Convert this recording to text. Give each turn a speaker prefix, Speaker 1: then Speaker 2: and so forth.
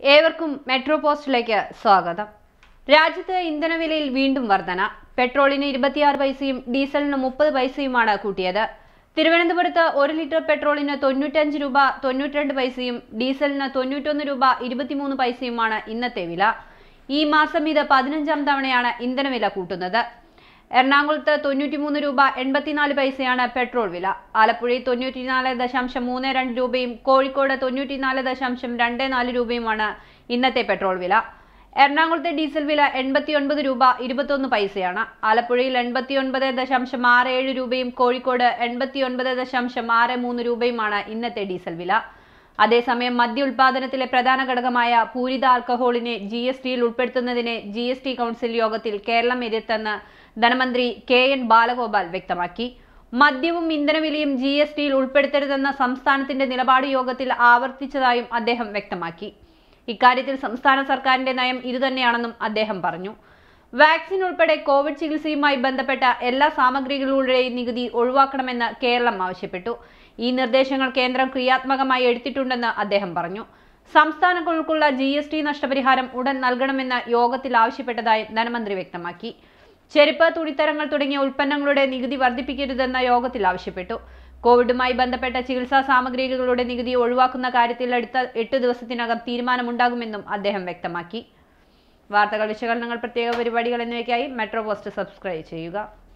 Speaker 1: ഏവർക്കും മെട്രോപോസ്റ്റിലേക്ക് സ്വാഗതം. രാജ്യത്ത് ഇന്ധനവിലയിൽ വീണ്ടും വർധന. പെട്രോളിന് 26 പൈസയും ഡീസലിന് 30 പൈസയുമാണ് കൂട്ടിയത്. തിരുവനന്തപുരത്ത് 1 ലിറ്റർ പെട്രോളിന് 95 രൂപ 92 പൈസയും ഡീസലിന് 91 രൂപ 23 പൈസയുമാണ് ഇന്നത്തെ വില. ഈ മാസം ഇത് 15ാം തവണയാണ് ഇന്ധനവില കൂട്ടുന്നത്. എറണാകുളത്ത് 93 രൂപ 84 പൈസയാണ് പെട്രോൾ വില. ആലപ്പുഴയിൽ 94.32 രൂപയും കോഴിക്കോട് 94.24 രൂപയുമാണ് ഇന്നത്തെ പെട്രോൾ വില. എറണാകുളത്തെ ഡീസൽ വില 89 രൂപ 21 പൈസയാണ്. ആലപ്പുഴയിൽ 89.67 രൂപയും കോഴിക്കോട് 89.63 രൂപയുമാണ് ഇന്നത്തെ ഡീസൽ വില. അതേസമയം മദ്യ ഉൽപാദനത്തിലെ പ്രധാന ഘടകമായ പൂരിത ആൽക്കഹോളിനെ GSTയിൽ ഉൾപ്പെടുത്തുന്നതിനെ GST കൗൺസിൽ യോഗത്തിൽ കേരളം എതിർത്തെന്ന് ധനമന്ത്രി KN ബാലഗോപാൽ വ്യക്തമാക്കി. മദ്യവും ഇന്ധനവിലയും GSTയിൽ ഉൾപ്പെടുത്തരുതെന്ന സംസ്ഥാനത്തിന്റെ നിലപാട് യോഗത്തിൽ ആവർത്തിച്ചതായും അദ്ദേഹം വ്യക്തമാക്കി. ഇക്കാര്യത്തിൽ സംസ്ഥാന സർക്കാരിന്റെ നയം ഇതുതന്നെയാണെന്നും അദ്ദേഹം പറഞ്ഞു. വാക്സിൻ ഉൾപ്പെടെ കോവിഡ് ചികിത്സയുമായി ബന്ധപ്പെട്ട എല്ലാ സാമഗ്രികളുടെയും നികുതി ഒഴിവാക്കണമെന്ന് കേരളം ആവശ്യപ്പെട്ടു. ഈ നിർദ്ദേശങ്ങൾ കേന്ദ്രം ക്രിയാത്മകമായി എടുത്തിട്ടുണ്ടെന്ന് അദ്ദേഹം പറഞ്ഞു. സംസ്ഥാനങ്ങൾക്കുള്ള GST നഷ്ടപരിഹാരം ഉടൻ നൽകണമെന്ന് യോഗത്തിൽ ആവശ്യപ്പെട്ടതായും ധനമന്ത്രി വ്യക്തമാക്കി. ചെരുപ്പ്, തുണിത്തരങ്ങൾ തുടങ്ങിയ ഉൽപ്പന്നങ്ങളുടെ നികുതി വർദ്ധിപ്പിക്കരുതെന്ന യോഗത്തിൽ ആവശ്യപ്പെട്ടു. കോവിഡുമായി ബന്ധപ്പെട്ട ചികിത്സാ സാമഗ്രികളുടെ നികുതി ഒഴിവാക്കുന്ന കാര്യത്തിൽ അടുത്ത 8 ദിവസത്തിനകം തീരുമാനമുണ്ടാകുമെന്നും അദ്ദേഹം വ്യക്തമാക്കി. വാർത്തകൾ, വിശകലനങ്ങൾ, പ്രത്യേക പരിപാടികൾ എന്നിവയ്ക്കായി മെട്രോപോസ്റ്റ് സബ്സ്ക്രൈബ് ചെയ്യുക.